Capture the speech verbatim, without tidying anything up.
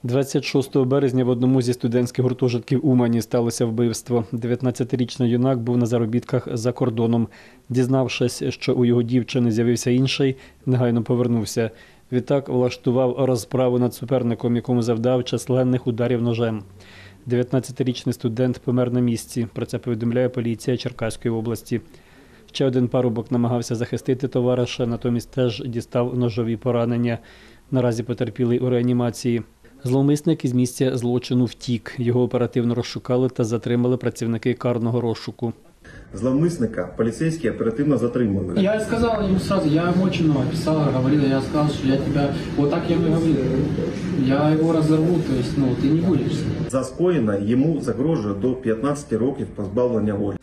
двадцять шостого березня в одному зі студентських гуртожитків Умані сталося вбивство. дев'ятнадцятирічний юнак був на заробітках за кордоном. Дізнавшись, що у його дівчини з'явився інший, негайно повернувся. Відтак влаштував розправу над суперником, якому завдав численних ударів ножем. дев'ятнадцятирічний студент помер на місці. Про це повідомляє поліція Черкаської області. Ще один парубок намагався захистити товариша, натомість теж дістав ножові поранення. Наразі потерпілий у реанімації. Зловмисник із місця злочину втік. Його оперативно розшукали та затримали працівники карного розшуку. Зловмисника поліцейські оперативно затримали. Я сказал ему сразу, я ему очень много писал, говорил, я сказал, что я тебя, вот так я ему говорил, я его разорву, то есть, ну, ты не будешь. За скоєне йому загрожує до п'ятнадцяти років позбавлення волі.